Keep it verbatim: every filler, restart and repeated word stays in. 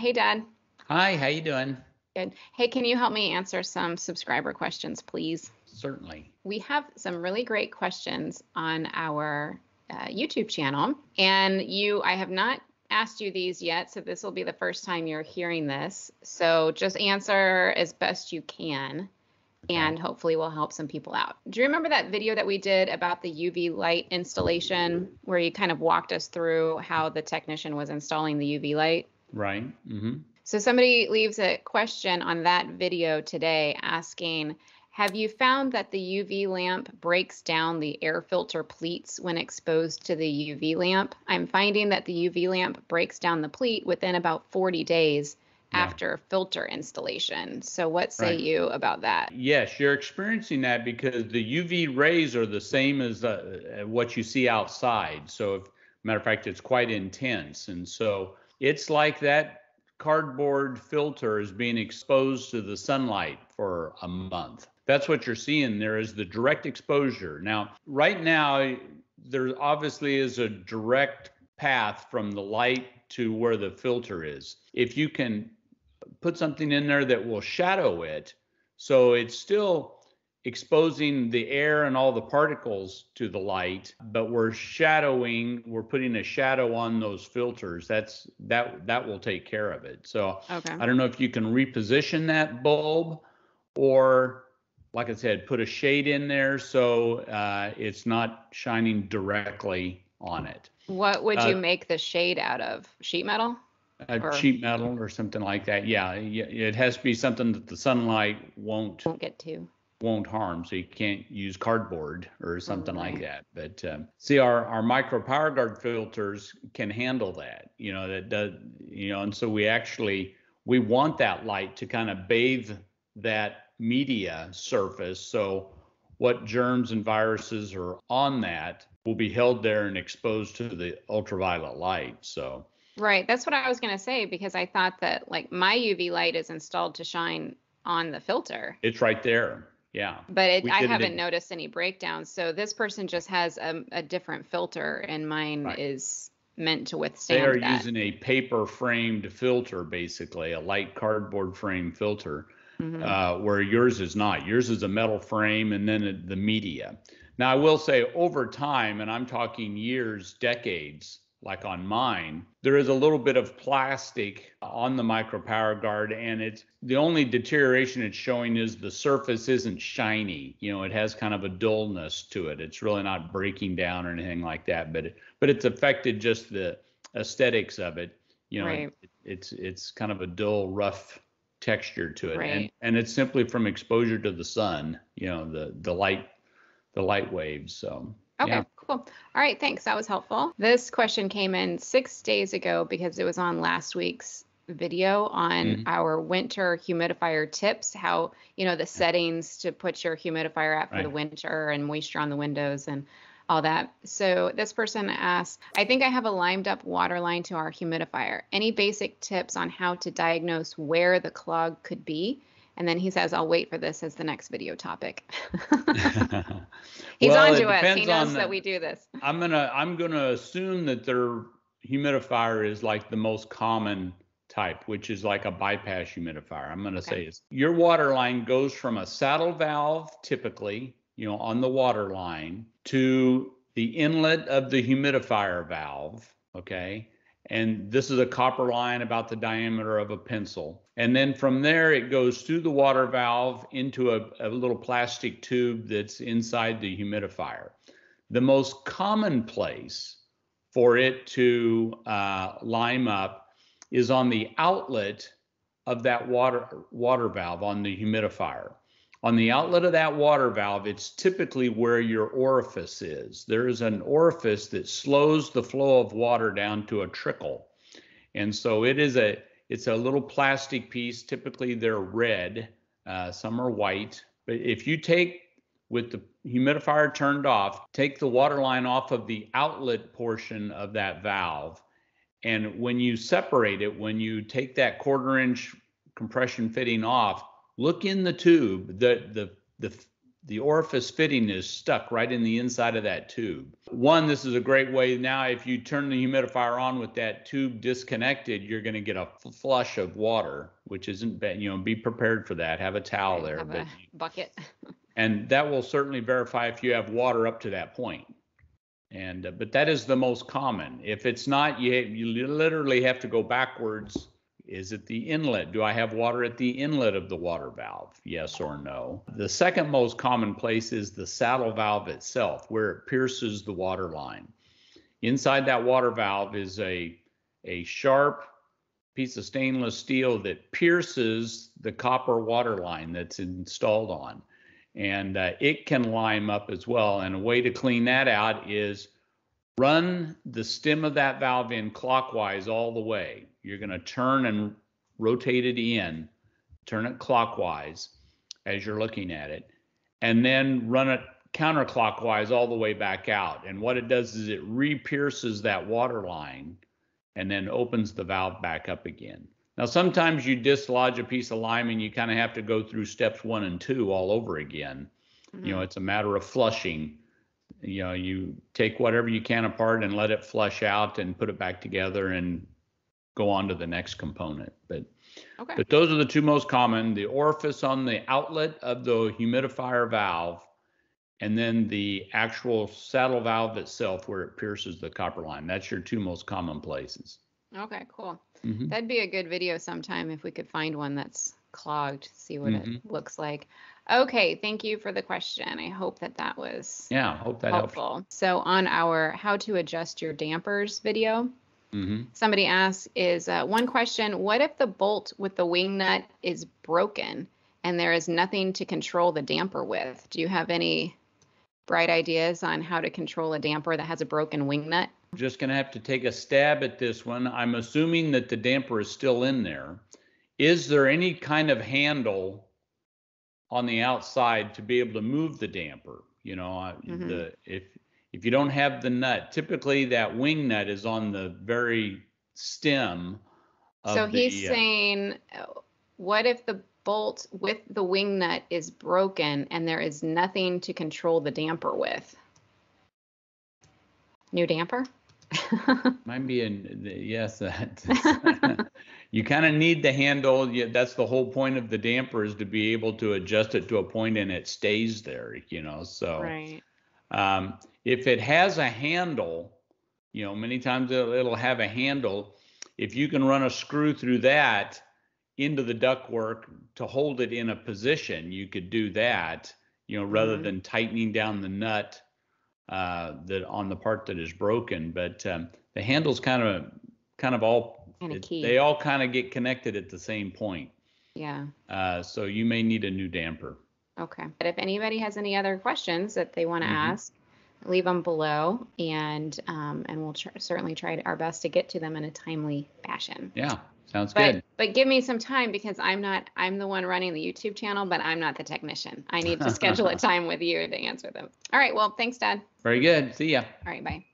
Hey, Dad. Hi, how you doing? Good. Hey, can you help me answer some subscriber questions, please? Certainly. We have some really great questions on our uh, YouTube channel, and you, I have not asked you these yet, so this will be the first time you're hearing this. So just answer as best you can, Okay. and hopefully we'll help some people out. Do you remember that video that we did about the U V light installation, where you kind of walked us through how the technician was installing the U V light? Right. Mm-hmm. So somebody leaves a question on that video today asking, have you found that the U V lamp breaks down the air filter pleats when exposed to the U V lamp? I'm finding that the U V lamp breaks down the pleat within about forty days Yeah. after filter installation. So what say Right. you about that? Yes, you're experiencing that because the U V rays are the same as uh, what you see outside. So, if, matter of fact, it's quite intense. And so it's like that cardboard filter is being exposed to the sunlight for a month. That's what you're seeing there is the direct exposure. Now, right now, there obviously is a direct path from the light to where the filter is. If you can put something in there that will shadow it, so it's still exposing the air and all the particles to the light, but we're shadowing, we're putting a shadow on those filters. That's that that will take care of it. So Okay. I don't know if you can reposition that bulb, or like I said, put a shade in there so uh, it's not shining directly on it. What would Uh, you make the shade out of? Sheet metal? a Or sheet metal or something like that. Yeah, it has to be something that the sunlight won't won't get to? won't harm. So you can't use cardboard or something like Right. that. But um, see, our our micro power guard filters can handle that. You know that does. You know, and so we actually we want that light to kind of bathe that media surface. So what germs and viruses are on that will be held there and exposed to the ultraviolet light. So. Right. That's what I was going to say, because I thought that like my U V light is installed to shine on the filter, It's right there. Yeah. but it, We I did it. haven't in- noticed any breakdowns. So this person just has a, a different filter, and mine Right. is meant to They withstand are that. using a paper framed filter, basically, a light cardboard frame filter, hmm uh, where yours is not. Yours is a metal frame and then it- the media. Now, I will say over time, and I'm talking years, decades, like on mine, there is a little bit of plastic on the micro power guard, and it's the only deterioration it's showing is the surface isn't shiny. You know, it has kind of a dullness to it. It's really not breaking down or anything like that, but it, but it's affected just the aesthetics of it. You know, Right. it, it's it's kind of a dull, rough texture to it, and Right. and it's simply from exposure to the sun. You know, the the light the light waves. So Okay, yeah. cool. All right, thanks. That was helpful. This question came in six days ago because it was on last week's video on Mhm. our winter humidifier tips, how, you know, the settings to put your humidifier at for the Right. winter and moisture on the windows and all that. So this person asked, I think I have a limed up water line to our humidifier. Any basic tips on how to diagnose where the clog could be? And then he says, I'll wait for this as the next video topic. He's Well, on it to us. He depends knows on that the, we do this. I'm gonna I'm gonna assume that their humidifier is like the most common type, which is like a bypass humidifier. I'm gonna say Okay. it's your water line goes from a saddle valve, typically, you know, on the water line, to the inlet of the humidifier valve. Okay. And this is a copper line about the diameter of a pencil. And then from there, it goes through the water valve into a, a little plastic tube that's inside the humidifier. The most common place for it to uh, lime up is on the outlet of that water, water valve on the humidifier. On the outlet of that water valve, it's typically where your orifice is. There is an orifice that slows the flow of water down to a trickle. And so it is a, it's a little plastic piece. Typically they're red, uh, some are white. But if you take, with the humidifier turned off, take the water line off of the outlet portion of that valve. And when you separate it, when you take that quarter inch compression fitting off, look in the tube. The, the, the the orifice fitting is stuck right in the inside of that tube. One, this is a great way. Now, if you turn the humidifier on with that tube disconnected, you're going to get a flush of water, which isn't bad. You know, be prepared for that. Have a towel Okay, there. have but a bucket. And that will certainly verify if you have water up to that point. And uh, but that is the most common. If it's not, you you literally have to go backwards. Is it the inlet? Do I have water at the inlet of the water valve? Yes or no. The second most common place is the saddle valve itself, where it pierces the water line. Inside that water valve is a, a sharp piece of stainless steel that pierces the copper water line that's installed on. And uh, it can lime up as well. And a way to clean that out is run the stem of that valve in clockwise all the way. You're going to turn and rotate it in, turn it clockwise as you're looking at it, and then run it counterclockwise all the way back out. And what it does is it re-pierces that water line and then opens the valve back up again. Now, sometimes you dislodge a piece of lime and you kind of have to go through steps one and two all over again. Mm-hmm. You know, it's a matter of flushing. You know, you take whatever you can apart and let it flush out and put it back together and go on to the next component. But okay. But those are the two most common: the orifice on the outlet of the humidifier valve, and then the actual saddle valve itself where it pierces the copper line. That's your two most common places. Okay, cool. Mm-hmm. That'd be a good video sometime if we could find one that's clogged, see what mm-hmm. it looks like. Okay, thank you for the question. I hope that that was yeah, hope that helpful. Helps. So on our how to adjust your dampers video, mm-hmm. somebody asks is uh, one question: what if the bolt with the wing nut is broken and there is nothing to control the damper with? Do you have any bright ideas on how to control a damper that has a broken wing nut? Just going to have to take a stab at this one. I'm assuming that the damper is still in there. Is there any kind of handle on the outside to be able to move the damper? You know, mm-hmm. the if if you don't have the nut, typically that wing nut is on the very stem of so the, he's uh, saying, what if the bolt with the wing nut is broken and there is nothing to control the damper with? New damper? Might be in yes. That you kind of need the handle. Yeah, that's the whole point of the damper, is to be able to adjust it to a point and it stays there. You know, so right. Um, if it has a handle, you know, many times it'll, it'll have a handle. If you can run a screw through that into the ductwork to hold it in a position, you could do that. You know, rather mm-hmm. than tightening down the nut. Uh, that on the part that is broken, but um, the handles kind of, kind of all, it, they all kind of get connected at the same point. Yeah. Uh, so you may need a new damper. Okay. But if anybody has any other questions that they want to mm-hmm. ask, leave them below, and um, and we'll tr- certainly try our best to get to them in a timely fashion. Yeah. Sounds but, good. But give me some time, because I'm not, I'm the one running the YouTube channel, but I'm not the technician. I need to schedule a time with you to answer them. All right. Well, thanks, Dad. Very good. See ya. All right. Bye.